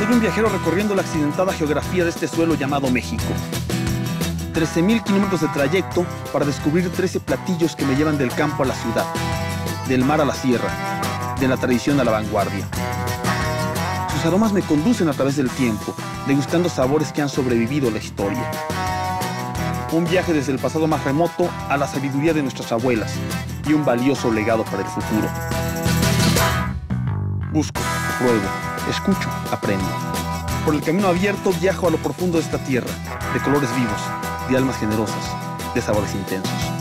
Soy un viajero recorriendo la accidentada geografía de este suelo llamado México. 13.000 kilómetros de trayecto para descubrir 13 platillos que me llevan del campo a la ciudad, del mar a la sierra, de la tradición a la vanguardia. Sus aromas me conducen a través del tiempo, degustando sabores que han sobrevivido a la historia. Un viaje desde el pasado más remoto a la sabiduría de nuestras abuelas y un valioso legado para el futuro. Busco, pruebo, escucho, aprendo. Por el camino abierto viajo a lo profundo de esta tierra, de colores vivos, de almas generosas, de sabores intensos.